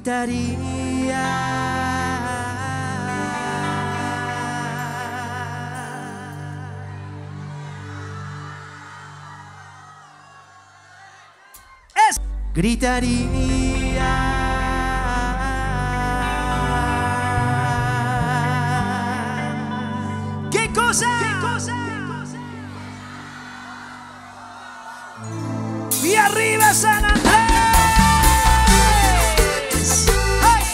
Gritaría. ¿Qué cosa? ¿Qué cosa? Y arriba San Andrés. ¡Ay!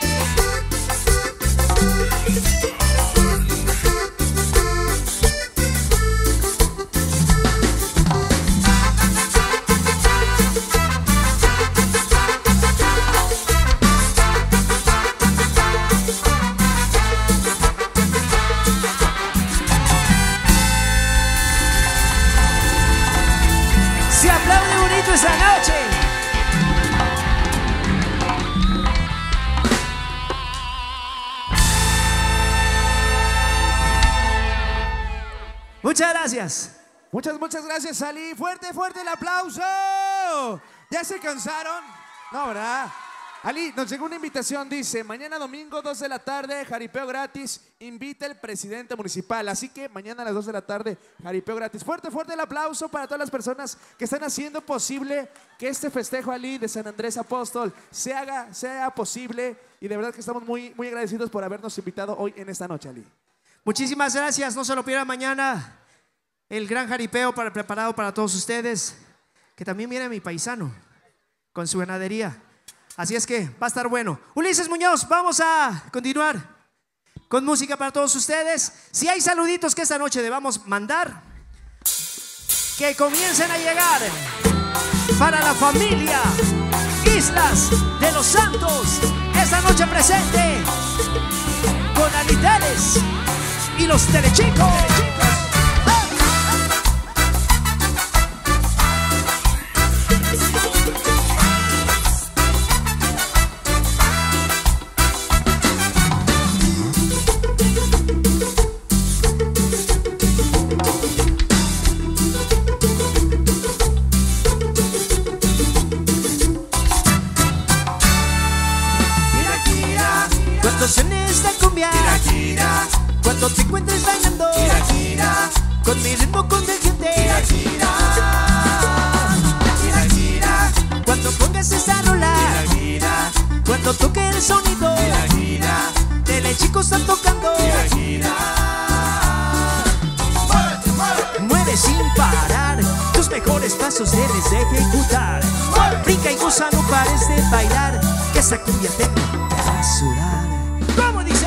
Se aplaude bonito esa noche. Muchas gracias. Muchas gracias, Ali. Fuerte el aplauso. ¿Ya se cansaron? No, ¿verdad? Ali, nos llegó una invitación, dice, mañana domingo, 2 de la tarde, jaripeo gratis, invita el presidente municipal. Así que mañana a las 2 de la tarde, jaripeo gratis. Fuerte el aplauso para todas las personas que están haciendo posible que este festejo, Ali, de San Andrés Apóstol sea posible. Y de verdad que estamos muy agradecidos por habernos invitado hoy en esta noche, Ali. Muchísimas gracias. No se lo pierdan mañana. El gran jaripeo preparado para todos ustedes. Que también viene mi paisano con su ganadería. Así es que va a estar bueno. Ulises Muñoz, vamos a continuar con música para todos ustedes. Si hay saluditos que esta noche debamos mandar, que comiencen a llegar para la familia Islas de los Santos. Esta noche presente con Aliteles y los Telechicos. En esta cumbia, cuando te encuentres bailando, con mi ritmo contagiante, cuando pongas esa rola, cuando toque el sonido, Telechicos están tocando. Mueve sin parar, tus mejores pasos debes de ejecutar. Brinca y goza, no pares de bailar, que esa cumbia te va a sudar. ¿Cómo dice?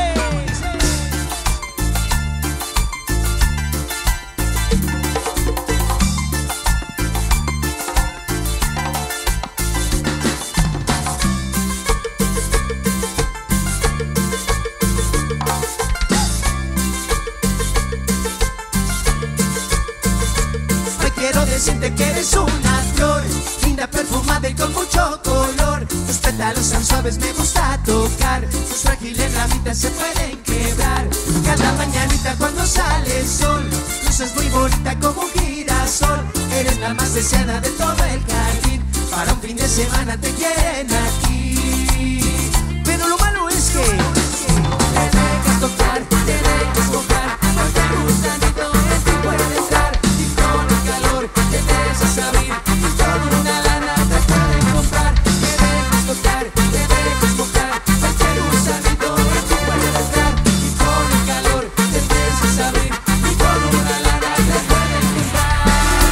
Hoy quiero decirte que eres una flor, linda, perfumada y con mucho color. Tus pétalos tan suaves me gusta tocar, tus frágiles ramitas se pueden quebrar. Cada mañanita cuando sale el sol, luces muy bonita como un girasol. Eres la más deseada de todo el jardín, para un fin de semana te quieren aquí. Pero lo malo es que te dejas tocar, te dejas mojar, cualquier gusanito en ti puede entrar. Y con el calor te dejas abrir, y toda una lana te pueden comprar. Te dejas tocar, te dejas mojar, cualquier gusanito en ti puede entrar. Y con el calor te dejas abrir, y toda una lana te pueden comprar.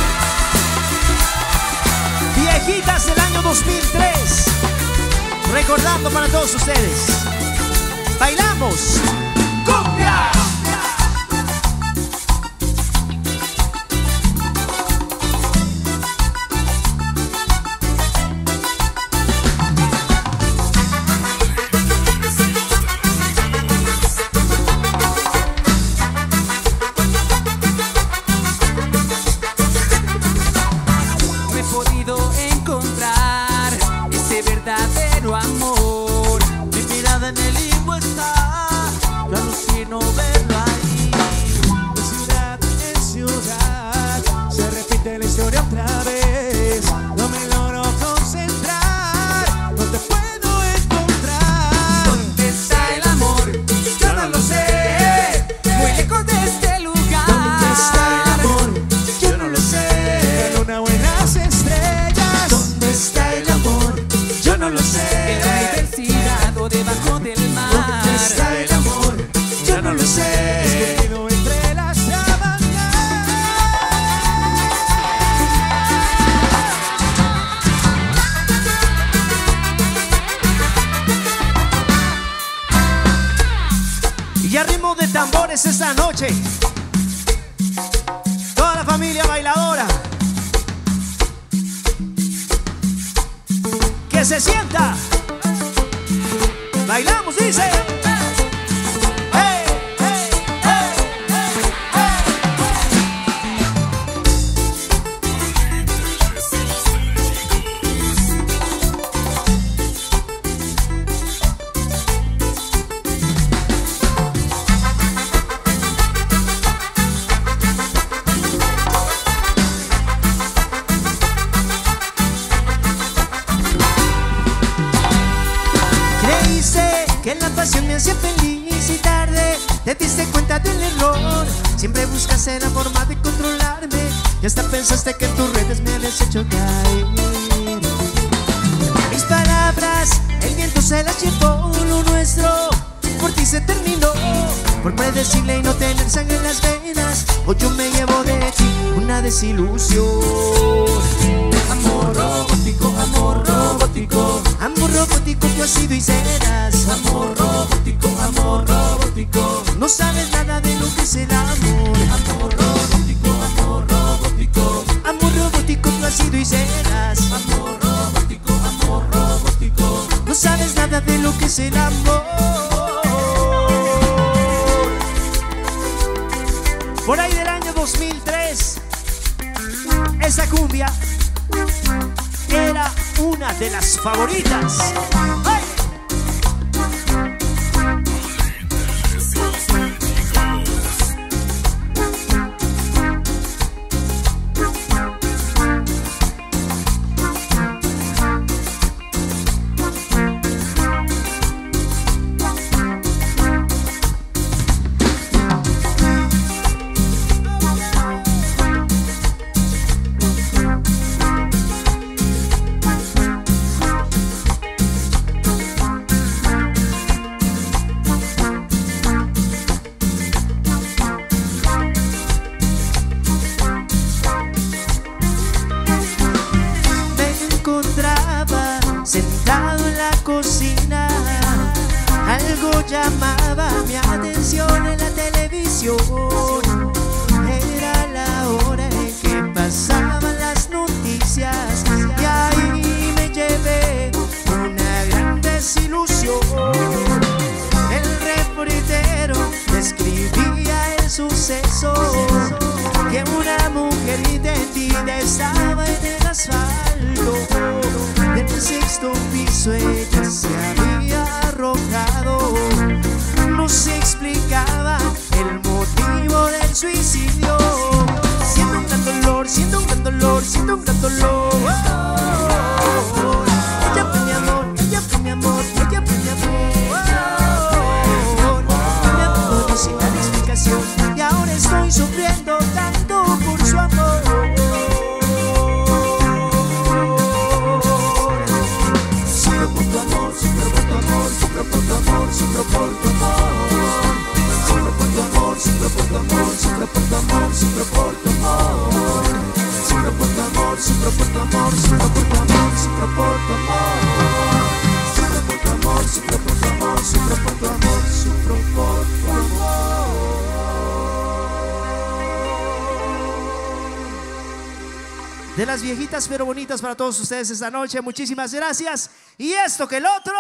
Viejitas del año 2003, recordando para todos ustedes. Bailamos cumbia. No he podido encontrar ese verdadero amor. Mi mirada en el limbo está, yo alucino verlo. tambores esta noche. Toda la familia bailadora. Que se sienta. Bailamos, dice. Me hacía feliz y tarde te diste cuenta del error. Siempre buscaste la forma de controlarme y hasta pensaste que en tus redes me habías hecho caer. Mis palabras, el viento se las llevó. Lo nuestro por ti se terminó. Por predecirle y no tener sangre en las venas, hoy yo me llevo de ti una desilusión. Amor robótico, amor robótico. Amor robótico tú has sido y serás. Amor robótico, amor robótico. No sabes nada de lo que es el amor. Amor robótico, amor robótico. Amor robótico tú has sido y serás. Amor robótico, amor robótico. No sabes nada de lo que es el amor. Por ahí del año 2003, esa cumbia era una de las favoritas. ¡Ay! Sentado en la cocina, algo llamaba mi atención en la televisión. Era la hora en que pasaban las noticias y ahí me llevé una gran desilusión. El reportero describía el suceso, que una mujer intendida estaba en el asfalto. Del sexto piso ella se había arrojado. No se explicaba el motivo del suicidio. Siento un gran dolor, siento un gran dolor, siento un gran dolor. Ella fue mi amor, ella fue mi amor, ella fue mi amor. Me abandonó sin dar explicación y ahora estoy sufriendo tanto por su amor. Sufro por tu amor, sufro por tu amor. Sufro por tu amor, sufro por tu amor, sufro por tu amor, sufro por tu amor. Sufro por tu amor, sufro por tu amor, sufro por tu amor, sufro por tu amor. Sufro por tu amor, sufro por tu amor, sufro por tu amor, sufro por tu amor. De las viejitas pero bonitas para todos ustedes esta noche. Muchísimas gracias. Y esto que el otro.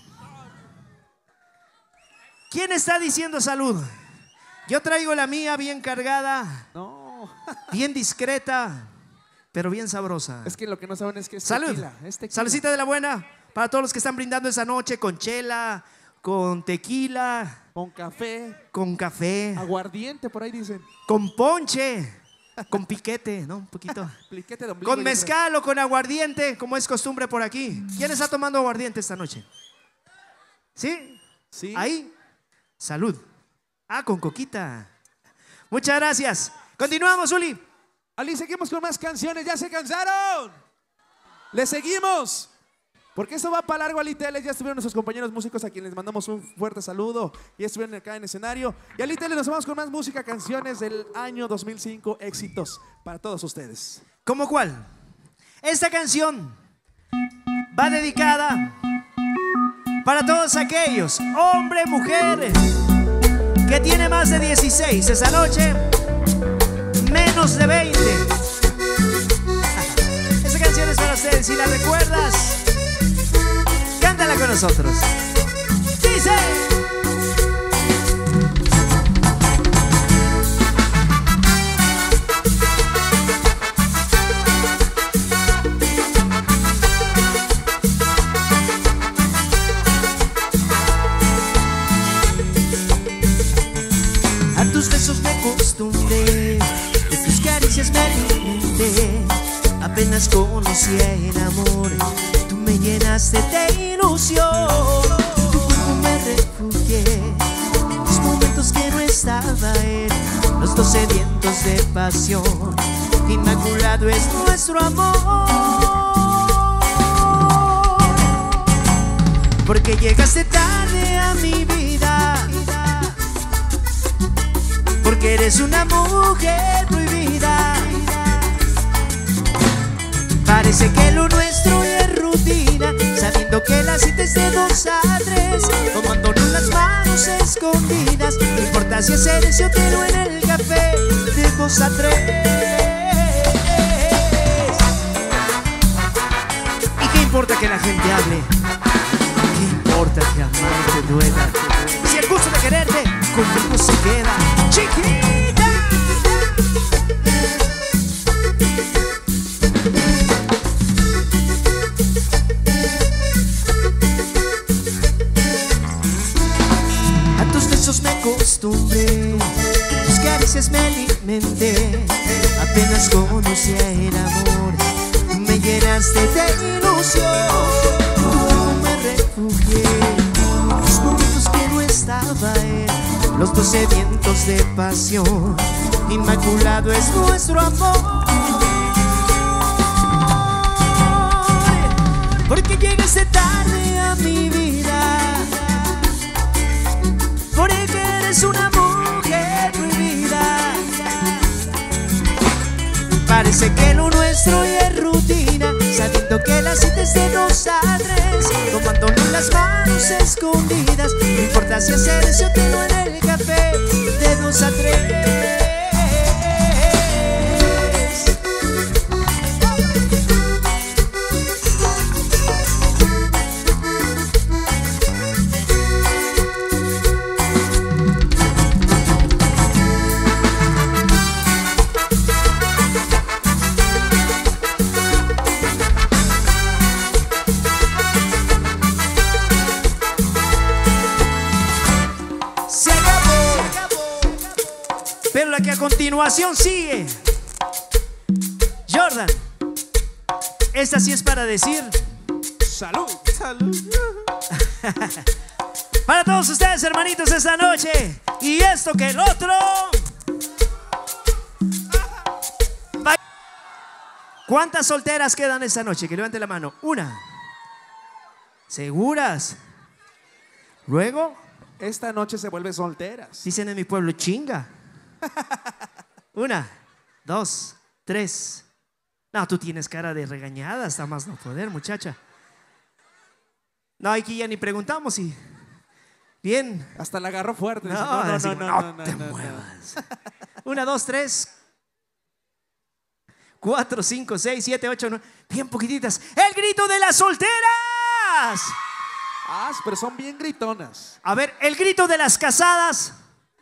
¿Quién está diciendo salud? Yo traigo la mía bien cargada. No. Bien discreta, pero bien sabrosa. Es que lo que no saben es que es salud. Tequila, es tequila. Saludcita de la buena para todos los que están brindando esa noche con chela, con tequila, con café. Con café. Aguardiente, por ahí dicen. Con ponche. Con piquete, ¿no? Un poquito. Piquete de ombligo, con mezcal o con aguardiente, como es costumbre por aquí. ¿Quién está tomando aguardiente esta noche? ¿Sí? Sí. Ahí. Salud. Ah, con coquita. Muchas gracias. Continuamos, Uli. Ali, seguimos con más canciones. ¿Ya se cansaron? ¿Le seguimos? Porque esto va para largo, Ali Teles. Ya estuvieron nuestros compañeros músicos a quienes les mandamos un fuerte saludo. Ya estuvieron acá en escenario. Y Ali Teles, nos vamos con más música, canciones del año 2005, éxitos para todos ustedes. ¿Cómo cuál? Esta canción va dedicada para todos aquellos, hombres, mujeres, que tiene más de 16 esa noche, menos de 20. Esa canción es para ustedes, si la recuerdas, cántala con nosotros. Dice: a tus besos me acostumbré, de tus caricias me alimenté. Apenas conocí el amor, tú me llenaste de ilusión. En tu cuerpo me refugié, en los momentos que no estaba él, los dos sedientos de pasión. Inmaculado es nuestro amor, porque llegaste tarde a mi vida, porque eres una mujer prohibida. Parece que lo nuestro es rutina, sabiendo que la cita es de 2 a 3, tomándonos las manos escondidas. No importa si es el hotel en el café, de 2 a 3. ¿y qué importa que la gente hable? ¿Qué importa que amarte duela? Si el gusto de quererte Conmigo se queda, chiquita. a tus besos me acostumbré, tus caricias me alimenté. Apenas conocí el amor, tú me llenaste de ilusión. En tu cuerpo me refugié, en los momentos que no estaba él, los 2 sedientos de pasión. Inmaculado es nuestro amor, porque llegaste tarde a mi vida, porque eres una mujer prohibida. Parece que lo nuestro ya es rutina, sabiendo que la cita es de 2 a 3, tomándonos las manos escondidas. No importa si es el hotel o en el café, de 2 a 3. se acabó. Pero la que a continuación sigue, Jordan, esta sí es para decir Salud, salud. para todos ustedes, hermanitos, esta noche. Y esto que el otro. ¿Cuántas solteras quedan esta noche? Que levante la mano. Una. ¿Seguras? Luego, Esta noche se vuelve solteras. dicen en mi pueblo, chinga. Una, 2, 3. No, tú tienes cara de regañada, hasta más no poder, muchacha. No, aquí ya ni preguntamos si. Bien. Hasta la agarró fuerte. No, Dice, así como, no te no. muevas. 1, 2, 3, 4, 5, 6, 7, 8, 9. Bien poquititas. ¡El grito de las solteras! Ah, pero son bien gritonas. A ver, el grito de las casadas.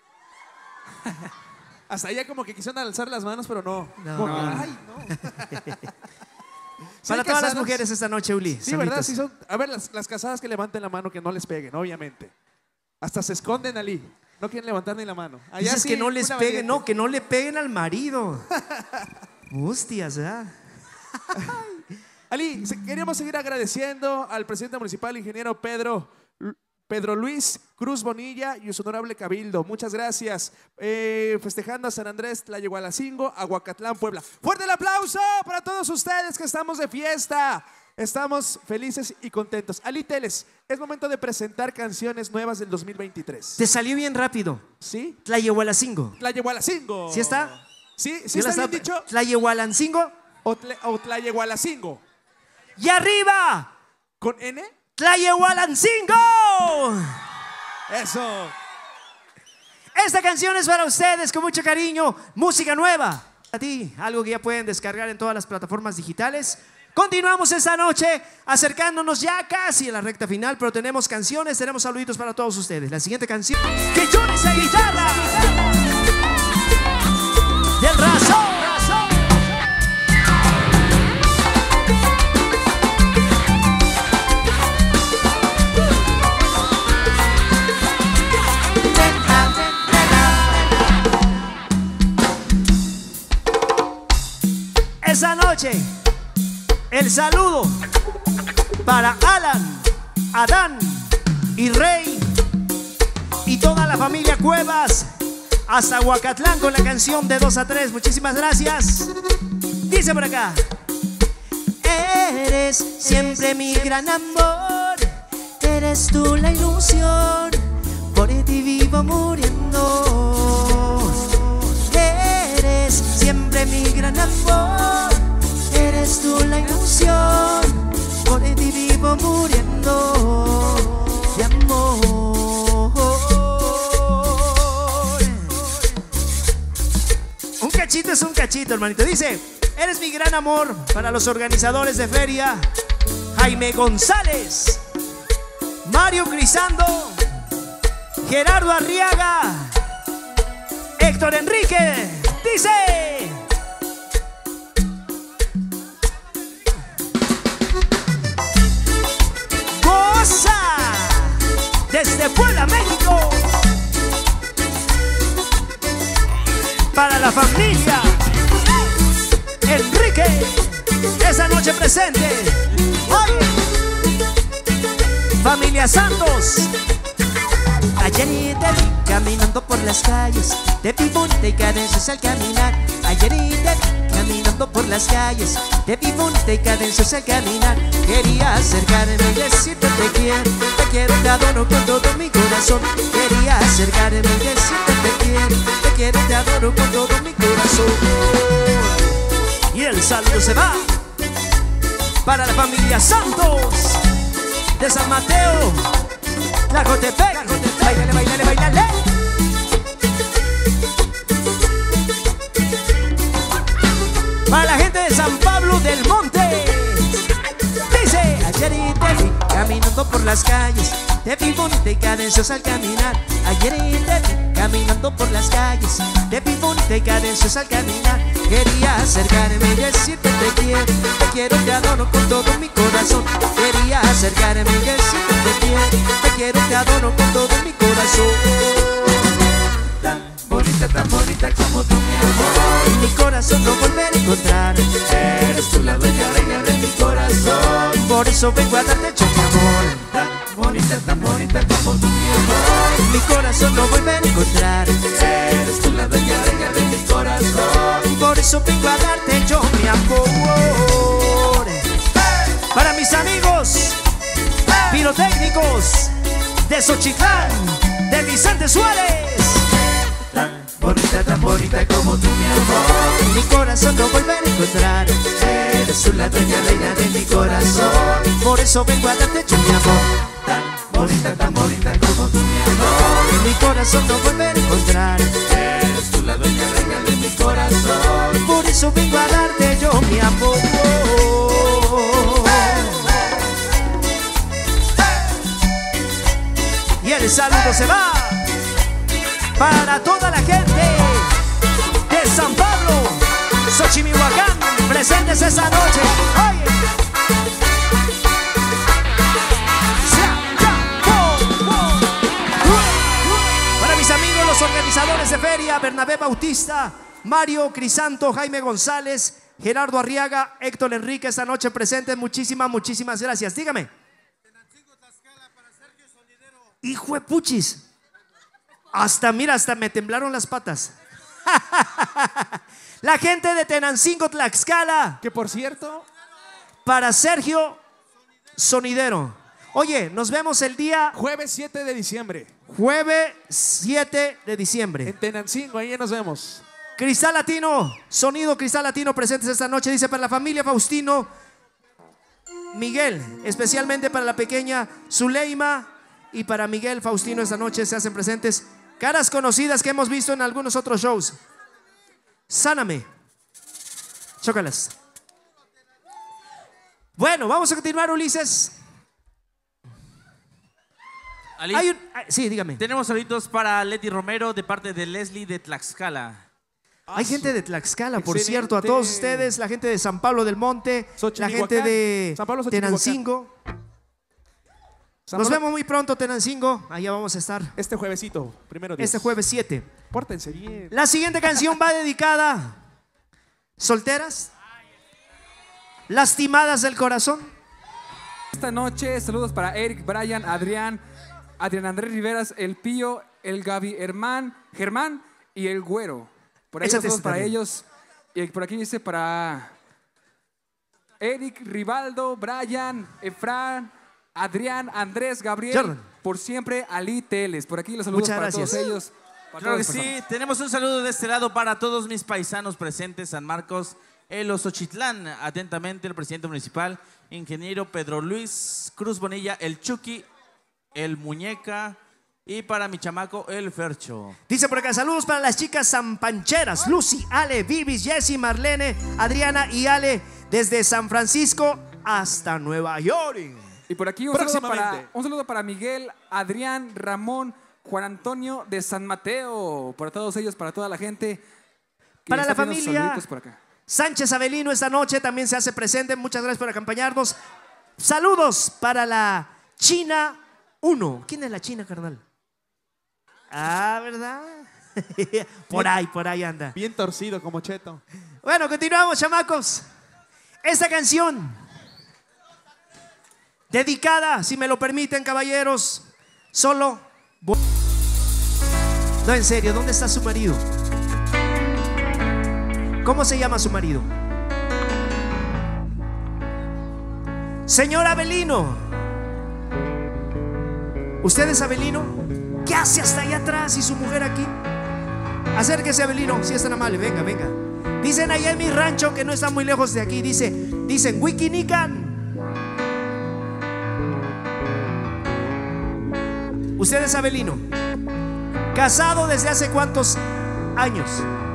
Hasta ella como que quisieron alzar las manos, pero no. No. Como, No. ay, no. Sí, Para todas las casadas. mujeres esta noche, Uli. Sí, ¿verdad? solitas. Sí son. A ver, las casadas que levanten la mano, que no les peguen, obviamente. Hasta se esconden, Ali. No quieren levantar ni la mano. Allá Dices sí, que no les una peguen, valiente. no, que no le peguen al marido. Hostias, ¿verdad? Ali, queríamos seguir agradeciendo al presidente municipal, ingeniero Pedro Luis Cruz Bonilla y su honorable cabildo. Muchas gracias. Festejando a San Andrés, Tlayehualancingo, Aguacatlán, Puebla. ¡Fuerte el aplauso para todos ustedes que estamos de fiesta! Estamos felices y contentos. Ali Teles, es momento de presentar canciones nuevas del 2023. Te salió bien rápido. ¿Sí? Tlayehualancingo. Tlayehualancingo. ¿Sí está? ¿Sí? Yo ¿Sí la está bien estaba- dicho? Tlayehualancingo. O Tlayehualancingo. ¡Y arriba! ¿Con N? ¡Tlayehualancingo! Eso. Esta canción es para ustedes con mucho cariño, música nueva. A ti, algo que ya pueden descargar en todas las plataformas digitales. Continuamos esta noche acercándonos ya casi a la recta final, pero tenemos canciones, tenemos saluditos para todos ustedes. La siguiente canción, que llore esa guitarra del Razón. Esa noche, el saludo para Alan, Adán y Rey y toda la familia Cuevas hasta Huacatlán con la canción de 2 a 3. Muchísimas gracias. Dice por acá: eres siempre mi gran amor, eres tú la ilusión, por ti vivo muriendo. Eres siempre mi gran amor, eres tú la ilusión, por ti vivo muriendo de amor. Un cachito es un cachito, hermanito. Dice: eres mi gran amor, para los organizadores de feria, Jaime González, Mario Crisando, Gerardo Arriaga, Héctor Enrique. Dice: goza desde Puebla, México, para la familia Enrique, esa noche presente. Oye, familia Santos. Ayer te vi caminando por las calles, te vi bonita y cadenciosa al caminar. Ayer te vi caminando por las calles, te vi bonita y cadenciosa al caminar. Quería acercarme y decirte te quiero, te adoro con todo mi corazón. Quería acercarme y decirte te quiero, te adoro con todo mi corazón. Y el saludo se va para la familia Santos de San Mateo, la Cotepec. Bailale, bailale, bailale. Para la gente de San Pablo del Monte. Dice: ayer te vi caminando por las calles, te vi bonita y cadenciosa al caminar. Ayer te vi caminando por las calles, te vi bonita y cadenciosa al caminar. Quería acercarme y decirte te quiero, te adoro con todo mi corazón. Quería acercarme y decirte te quiero, te adoro con todo mi corazón. Tan bonita como tú, mi amor, mi corazón no volverá a encontrar. Eres tú la dueña, reina de mi corazón, por eso vengo a darte yo mi amor. Tan bonita como tú, mi amor, mi corazón no volverá a encontrar. Eres tú la dueña, reina de mi corazón, por eso vengo a darte yo mi amor. Para mis amigos pirotécnicos de Xochitlán, de Vicente Suárez. Tan bonita como tú, mi amor, mi corazón no volverá a encontrar. Eres tú la dueña, reina de mi corazón, por eso vengo a darte yo mi amor. Tan bonita como tú, mi amor, mi corazón no volverá a encontrar. Eres tú la dueña, reina de mi corazón, por eso vengo a darte yo mi amor. Y el saludo se va para toda la gente de San Pablo, Xochimihuacán, presentes esa noche. Oye, para mis amigos los organizadores de feria, Bernabé Bautista, Mario Crisanto, Jaime González, Gerardo Arriaga, Héctor Enrique, esta noche presentes. Muchísimas gracias. Dígame. Hijo de puchis. Hasta me temblaron las patas. La gente de Tenancingo, Tlaxcala. Que por cierto, para Sergio Sonidero. Oye, nos vemos el día jueves 7 de diciembre. Jueves 7 de diciembre. En Tenancingo, ahí nos vemos. Cristal Latino, sonido Cristal Latino presentes esta noche. Dice: para la familia Faustino Miguel, especialmente para la pequeña Zuleima y para Miguel Faustino esta noche se hacen presentes. Caras conocidas que hemos visto en algunos otros shows. Sáname. Chócalas. Bueno, vamos a continuar, Ulises. Ali, Sí, dígame. tenemos saluditos para Leti Romero de parte de Leslie de Tlaxcala. Hay gente de Tlaxcala, por Excelente. cierto, a todos ustedes, la gente de San Pablo del Monte, la Xochimilhuacán. gente de San Pablo, Xochimilhuacán. Tenancingo. San Nos Pablo- vemos muy pronto, Tenancingo. Allá vamos a estar Este juevesito, primero Dios. este jueves 7. Pórtense bien. La siguiente canción va dedicada solteras, lastimadas del corazón. Esta noche, saludos para Eric, Brian, Adrián Andrés Riveras, el Pío, el Gaby, Germán y el Güero. Por ahí Échate saludos este para también. ellos. Y por aquí dice para Eric, Rivaldo, Brian, Efran, Adrián, Andrés, Gabriel. Jordan. Por siempre, Ali Teles. Por aquí los saludos Muchas para gracias. todos ellos. para Claro que todas las sí, personas. tenemos un saludo de este lado para todos mis paisanos presentes, San Marcos, El Osochitlán. Atentamente, el presidente municipal, ingeniero Pedro Luis Cruz Bonilla, el Chucky, el Muñeca y para mi chamaco, el Fercho. Dice por acá, saludos para las chicas zampancheras, Lucy, Ale, Vivis, Jessie, Marlene, Adriana y Ale, desde San Francisco hasta Nueva York. Y por aquí un saludo para Miguel, Adrián, Ramón, Juan Antonio de San Mateo. Para todos ellos, para toda la gente. que Para está la viendo sus familia. saluditos por acá. Sánchez Avelino esta noche también se hace presente. Muchas gracias por acompañarnos. Saludos para la China 1. ¿Quién es la China, carnal? Ah, ¿verdad? Por ahí anda. Bien torcido como Cheto. Bueno, continuamos, chamacos. Esta canción, dedicada, si me lo permiten, caballeros, solo... No, en serio, ¿dónde está su marido? ¿Cómo se llama su marido? Señor Avelino. ¿Usted es Avelino? ¿Qué hace hasta allá atrás y su mujer aquí? Acérquese, Avelino, si es tan amable, venga, venga. Dicen allá en mi rancho, que no está muy lejos de aquí, dicen Wikinican. ¿Usted es Avelino? ¿Casado desde hace cuántos años?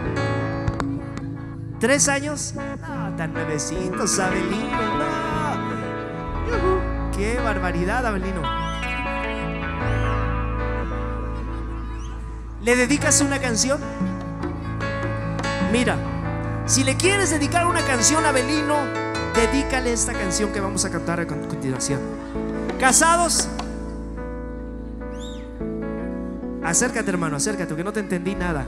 ¿3 años? No, tan nuevecitos, Avelino. No. Yujú. ¡Qué barbaridad, Avelino! ¿Le dedicas una canción? Mira, si le quieres dedicar una canción a Avelino, dedícale esta canción que vamos a cantar a continuación. ¿Casados? Acércate, hermano, acércate, que no te entendí nada.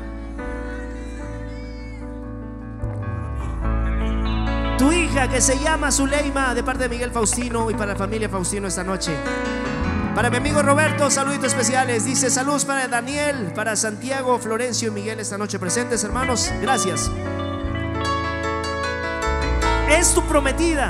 Tu hija, que se llama Zuleima, de parte de Miguel Faustino y para la familia Faustino esta noche. Para mi amigo Roberto, saluditos especiales. Dice saludos para Daniel, para Santiago, Florencio y Miguel esta noche presentes, hermanos. Gracias. Es tu prometida.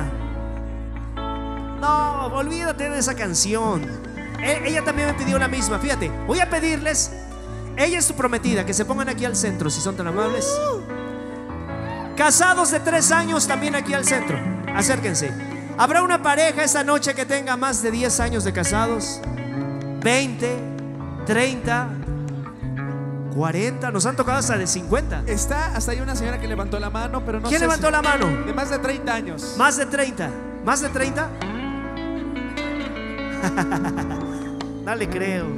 No, olvídate de esa canción. Ella también me pidió la misma. Fíjate, voy a pedirles. Ella es tu prometida, que se pongan aquí al centro, si son tan amables. Casados de 3 años también aquí al centro. Acérquense. ¿Habrá una pareja esta noche que tenga más de 10 años de casados? 20, 30, 40. Nos han tocado hasta de 50. Está hasta ahí una señora que levantó la mano, pero no ¿Quién sé levantó si- la mano? De más de 30 años. Más de 30. ¿Más de 30? No le creo.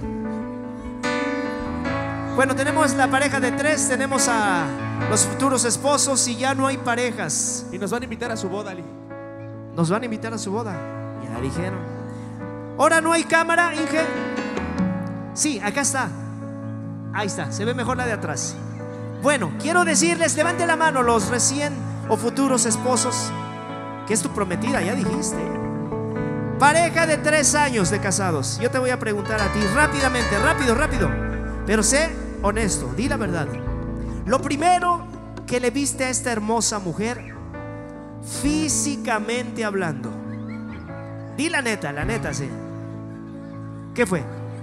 Bueno, tenemos la pareja de 3, tenemos a los futuros esposos y ya no hay parejas. Y nos van a invitar a su boda, Ali. Nos van a invitar a su boda. Ya dijeron. Ahora no hay cámara, Inge. Sí, acá está. Ahí está, se ve mejor la de atrás. Bueno, quiero decirles, levante la mano los recién o futuros esposos, que es tu prometida, ya dijiste. Pareja de 3 años de casados. Yo te voy a preguntar a ti rápidamente, rápido. Pero sé honesto, di la verdad. Lo primero que le viste a esta hermosa mujer, físicamente hablando. Di la neta, sí. ¿Qué fue?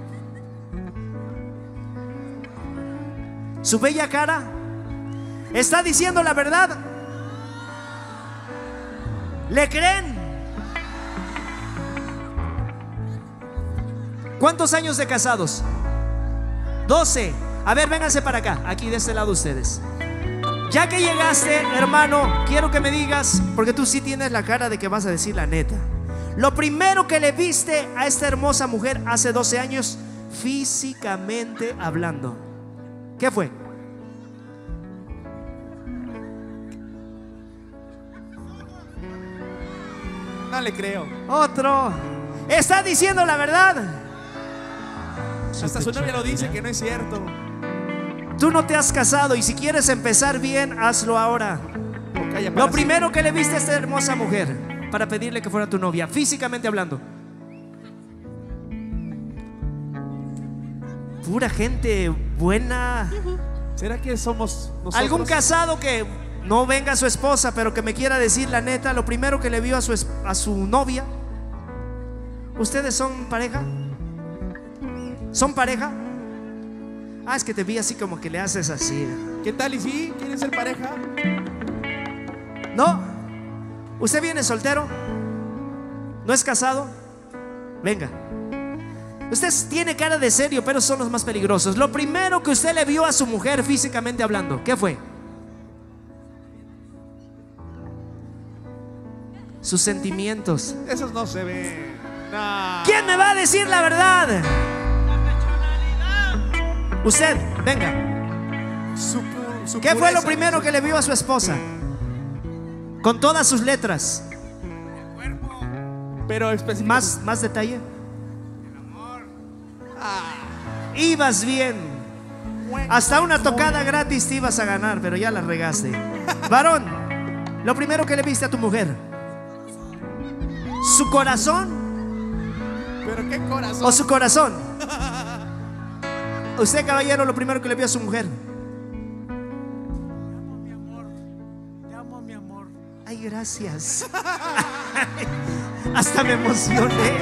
¿Su bella cara? ¿Está diciendo la verdad? ¿Le creen? ¿Cuántos años de casados? 12. A ver, vénganse para acá, aquí de este lado ustedes. Ya que llegaste, hermano, quiero que me digas, porque tú sí tienes la cara de que vas a decir la neta. Lo primero que le viste a esta hermosa mujer hace 12 años, físicamente hablando, ¿qué fue? No le creo. Otro. ¿Está diciendo la verdad? Hasta su novia lo dice que no es cierto. Tú no te has casado y si quieres empezar bien, hazlo ahora. O calla para Lo primero que le viste a esta hermosa mujer para pedirle que fuera tu novia, físicamente hablando. Pura gente buena. siempre. ¿Será que somos nosotros? Algún casado que no venga a su esposa, pero que me quiera decir la neta, lo primero que le vio a su novia. ¿Ustedes son pareja? ¿Son pareja? Ah, es que te vi así como que le haces así. ¿Qué tal y si quieren ser pareja? ¿No? ¿Usted viene soltero? ¿No es casado? Venga. Usted tiene cara de serio, pero son los más peligrosos. Lo primero que usted le vio a su mujer físicamente hablando, ¿qué fue? Sus sentimientos. Esos no se ven. No. ¿Quién me va a decir la verdad? Usted, venga. Su ¿Qué fue lo pureza, primero que le vio a su esposa? Con todas sus letras. Pero específico. ¿Más detalle? Ibas bien. Hasta una tocada gratis te ibas a ganar, pero ya la regaste. Varón, lo primero que le viste a tu mujer, ¿su corazón Pero qué corazón. o su corazón? Usted, caballero, lo primero que le vio a su mujer. Te amo, mi amor. Ay, gracias. Hasta me emocioné.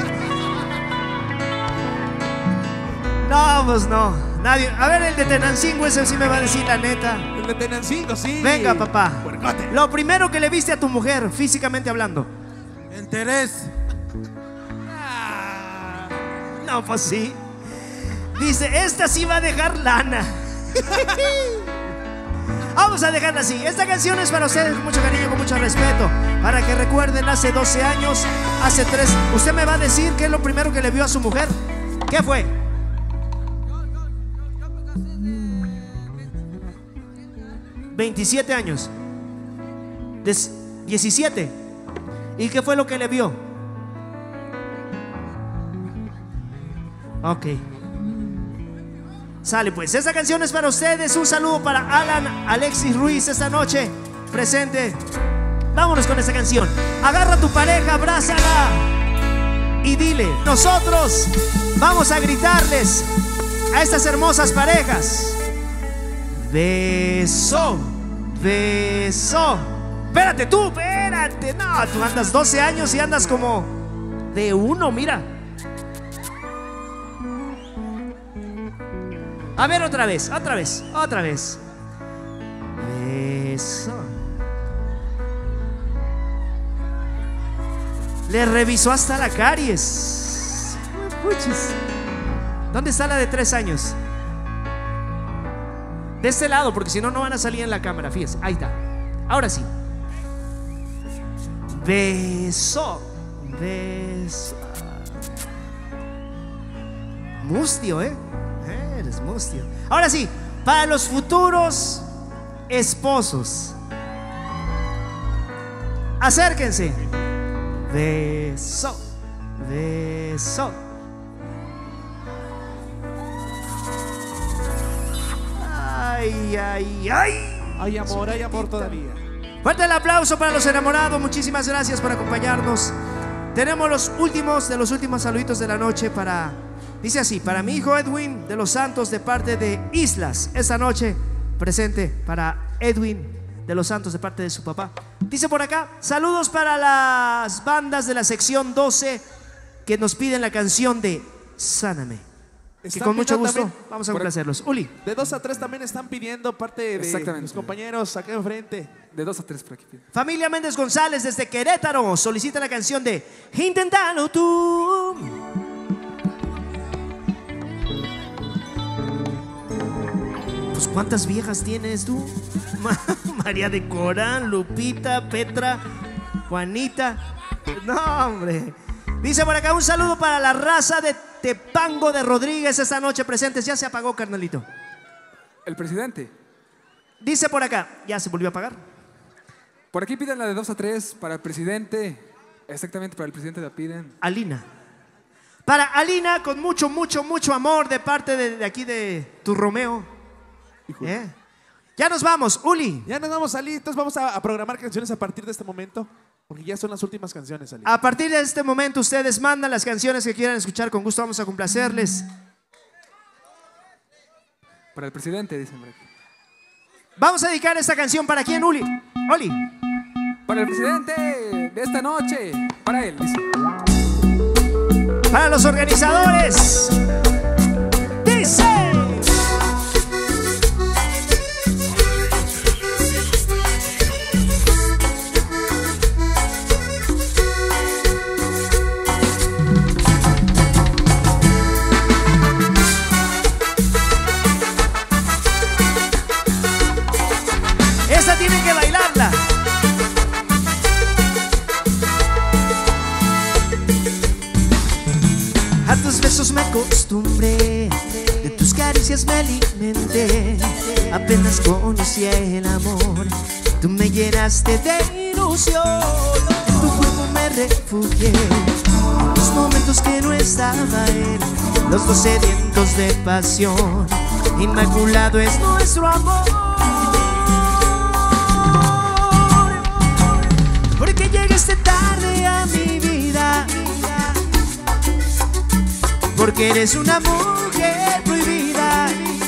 No, pues no. Nadie. A ver, el de Tenancingo, ese sí me va a decir la neta. El de Tenancingo, sí. Venga, papá. Puercote. Lo primero que le viste a tu mujer, físicamente hablando. Interés. No, pues sí. Dice, esta sí va a dejar lana. Vamos a dejarla así. Esta canción es para ustedes con mucho cariño, con mucho respeto. Para que recuerden hace 12 años, hace 3. Usted me va a decir qué es lo primero que le vio a su mujer. ¿Qué fue? ¿27 años? 17. ¿Y qué fue lo que le vio? Ok. Sale pues, esta canción es para ustedes. Un saludo para Alan Alexis Ruiz esta noche presente. Vámonos con esta canción. Agarra a tu pareja, abrázala y dile, nosotros vamos a gritarles a estas hermosas parejas: beso, beso. Espérate tú, espérate. No, tú andas 12 años y andas como de uno, mira. A ver, otra vez, otra vez, otra vez. Beso. Le revisó hasta la caries. Puchis. ¿Dónde está la de 3 años? De este lado, porque si no, no van a salir en la cámara. Fíjense, ahí está. Ahora sí. Beso. Beso. Mustio, eres mustio. Ahora sí, para los futuros esposos, acérquense. Beso, beso. Ay, ay, ay. Hay amor todavía. Fuerte el aplauso para los enamorados. Muchísimas gracias por acompañarnos. Tenemos los últimos saluditos de la noche para... Dice así, para mi hijo Edwin de los Santos de parte de Islas. Esta noche presente para Edwin de los Santos de parte de su papá. Dice por acá, saludos para las bandas de la sección 12 que nos piden la canción de Sáname. Que con mucho gusto también, vamos a complacerlos. Uli. de 2 a 3 también están pidiendo parte de Exactamente. los compañeros acá enfrente. De 2 a 3 por aquí. Familia Méndez González desde Querétaro solicita la canción de Inténtalo tú. Pues, ¿cuántas viejas tienes tú? María de Corán, Lupita, Petra, Juanita. No, hombre. Dice por acá, un saludo para la raza de Tepango de Rodríguez esta noche presentes. Ya se apagó, carnalito. El presidente. Dice por acá, ya se volvió a apagar. Por aquí piden la de 2 a 3 para el presidente. Exactamente, para el presidente la piden. Alina. Para Alina, con mucho, mucho, mucho amor de parte de aquí de tu Romeo. Ya nos vamos, Uli. Ya nos vamos, Ali. Entonces vamos a programar canciones a partir de este momento. Porque ya son las últimas canciones, Ali. A partir de este momento ustedes mandan las canciones que quieran escuchar. Con gusto vamos a complacerles. Para el presidente, dicen por aquí. Vamos a dedicar esta canción para quién, Uli. Oli. Para el presidente de esta noche. Para él, dice. Para los organizadores. Dice. Esta tienen que bailarla. A tus besos me acostumbré, de tus caricias me alimenté. Apenas conocí el amor, tú me llenaste de ilusión. En tu cuerpo me refugié, los momentos que no estaba él, los dos sedientos de pasión. Inmaculado es nuestro amor. Porque llegaste tarde a mi vida, porque eres una mujer prohibida.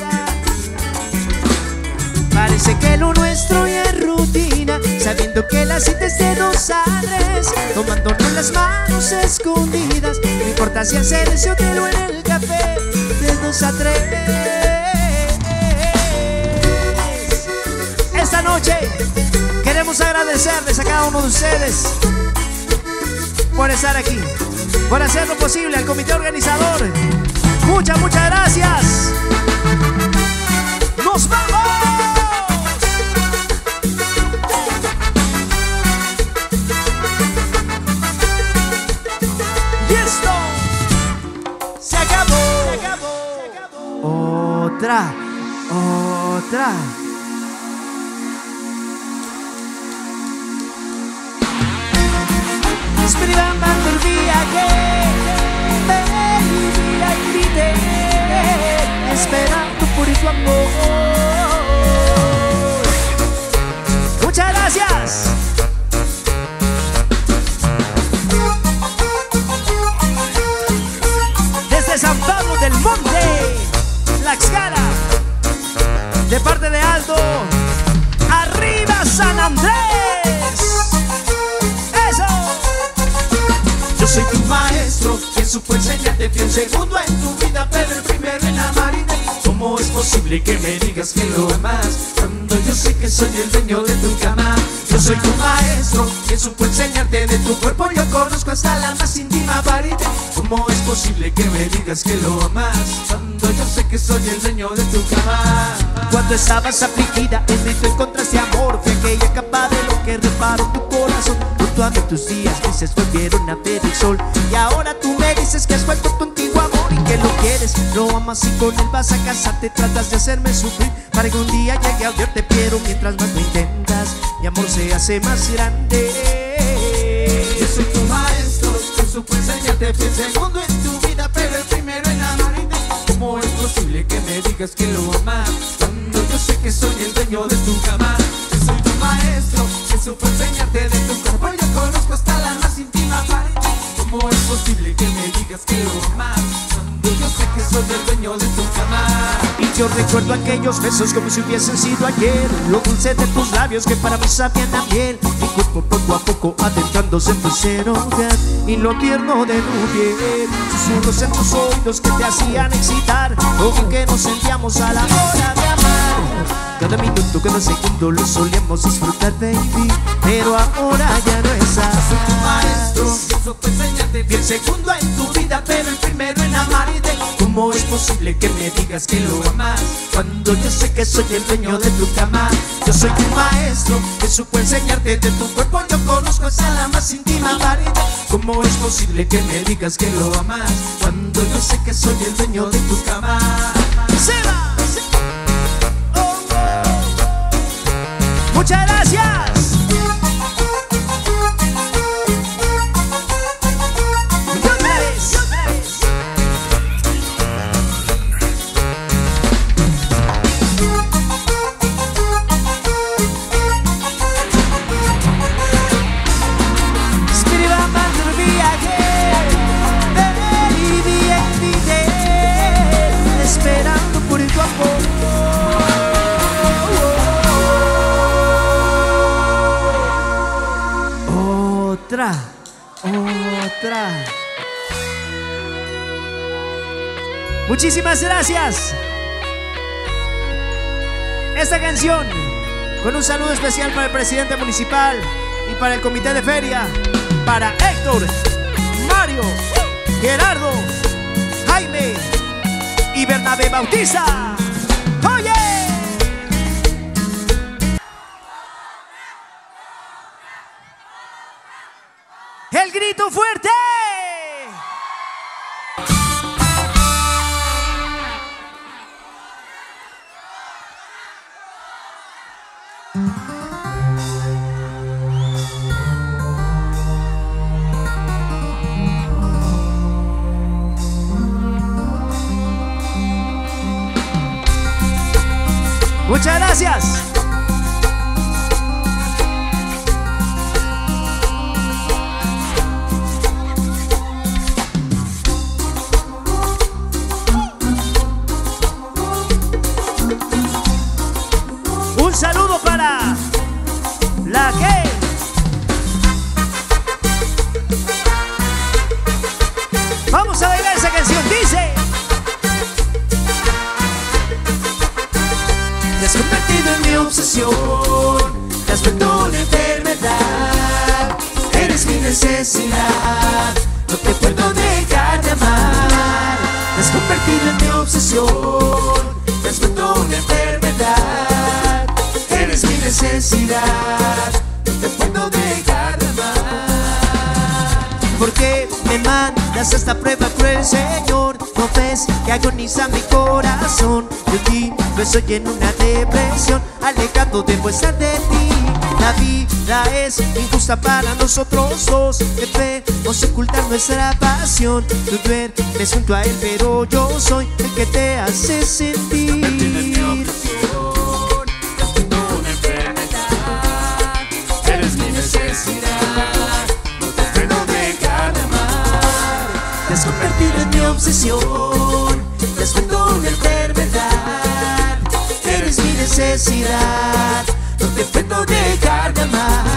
Parece que lo nuestro ya es rutina, sabiendo que la cita es de 2 a 3, tomándonos las manos escondidas. No importa si el silencio te lo en el café, de 2 a 3. Esta noche queremos agradecerles a cada uno de ustedes por estar aquí, por hacer lo posible, al comité organizador. Muchas, muchas gracias. ¡Nos vamos! Y esto se acabó. Otra. Experimentando el viaje, vivir y grité, esperando por tu amor. Muchas gracias. Desde San Pablo del Monte, Tlaxcala, de parte de Aldo, arriba San Andrés. Yo soy tu maestro, quien supo enseñarte. Fui un segundo en tu vida, pero el primero en amarte. ¿Cómo es posible que me digas que lo amas cuando yo sé que soy el dueño de tu cama? Yo soy tu maestro, quien supo enseñarte. De tu cuerpo yo conozco hasta la más íntima parte. ¿Cómo es posible que me digas que lo amas cuando yo sé que soy el dueño de tu cama? Cuando estabas afligida, en mí tú encontraste amor. Fue aquella capa de lo que reparó tu corazón. Junto a mí tus días grises volvieron a ver el sol. Y ahora tú me dices que has vuelto tu antiguo amor y que lo quieres, lo amas y con él vas a casarte. Tratas de hacerme sufrir para que un día llegue a odiarte, pero mientras más lo intentas, mi amor se hace más grande. Yo soy tu maestro, que supo enseñarte. Fui el segundo en tu vida, pero el primero en amarte. ¿Cómo es posible que me digas que lo amas cuando yo sé que soy el dueño de tu cama? Yo soy tu maestro, que supo enseñarte. De tu cuerpo yo conozco hasta la más íntima parte. ¿Cómo es posible que me digas que lo amas cuando yo sé que soy el dueño de tu cama? Y yo recuerdo aquellos besos como si hubiesen sido ayer, lo dulce de tus labios que para mí sabían a miel. Mi cuerpo poco a poco adentrándose en tu seno y lo tierno de tu piel. Susurros en tus oídos que te hacían excitar, lo bien que nos sentíamos a la hora de amar. Cada minuto, cada segundo lo solíamos disfrutar, baby, pero ahora ya no es así. Soy tu maestro, que supo enseñarte. Fui el segundo en tu vida, pero el primero en amarte. ¿Cómo es posible que me digas que lo amas cuando yo sé que soy el dueño de tu cama? Yo soy tu maestro que supo enseñarte de tu cuerpo. Yo conozco hasta la más íntima pared. ¿Cómo es posible que me digas que lo amas cuando yo sé que soy el dueño de tu cama? ¡Se va! Oh, oh. Muchas gracias. Esperando por tu amor. Otra. Muchísimas gracias. Esta canción con un saludo especial para el presidente municipal y para el comité de feria, para Héctor, Mario, Gerardo, Jaime y Bernabé Bautista. ¡Oye! ¡El grito fuerte! Muchas gracias. Un saludo para la que vamos a bailar esa canción. Dice: Te has convertido en mi obsesión, te has vuelto una enfermedad, eres mi necesidad, no te puedo dejar de amar. Te has convertido en mi obsesión, te has vuelto una enfermedad, eres mi necesidad, no te puedo dejar de amar. ¿por qué me mandas a esta prueba cruel, Señor? ¿No ves que agoniza mi corazón? Yo aquí no estoy en una depresión, alejado debo estar de ti. La vida es injusta para nosotros dos, debemos ocultar nuestra pasión. Tú duermes junto a él, pero yo soy el que te hace sentir. Eres mi necesidad, no te puedo dejar de amar. Te has convertido en mi obsesión, te has vuelto una enfermedad, eres mi necesidad, no te puedo dejar de amar.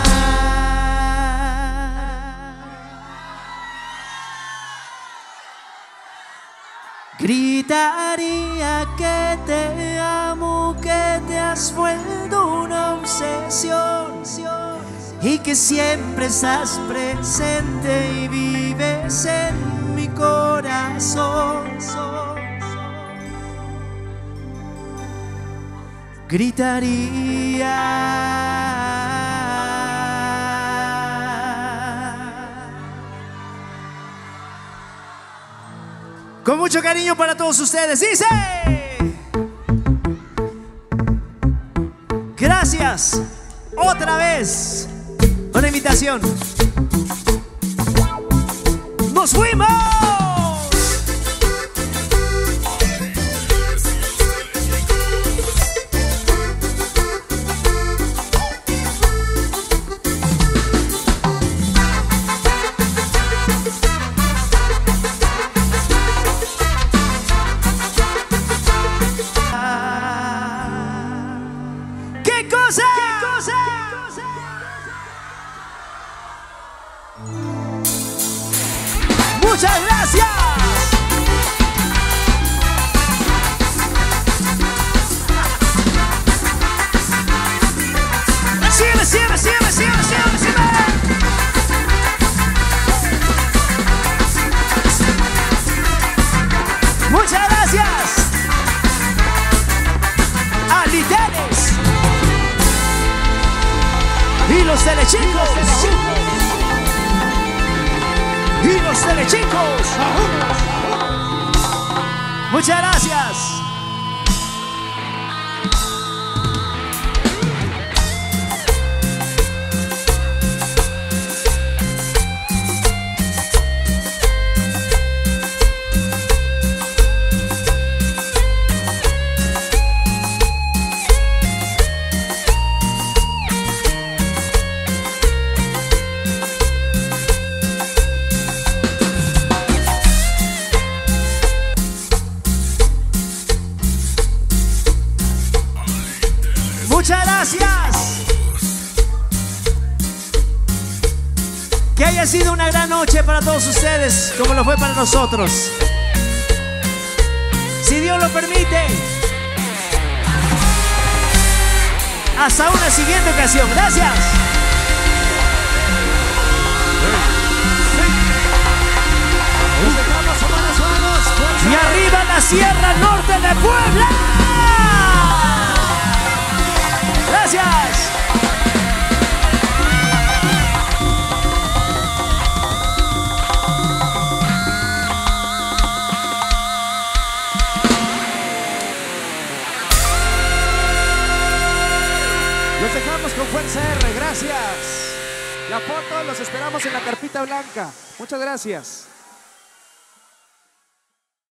Gritaría que te amo, que te has vuelto una obsesión y que siempre estás presente y vives en mi corazón. Gritaría con mucho cariño para todos ustedes. Dice: gracias otra vez. Una invitación. ¡Nos fuimos! ¿Qué cosa? Muchas gracias. telechicos. Y los telechicos. Muchas gracias. Muchas gracias. Que haya sido una gran noche para todos ustedes, como lo fue para nosotros. Si Dios lo permite, hasta una siguiente ocasión. Gracias. Y arriba la Sierra Norte de Puebla. Gracias. Los dejamos con Fuerza R, gracias. La foto los esperamos en la carpita blanca. Muchas gracias.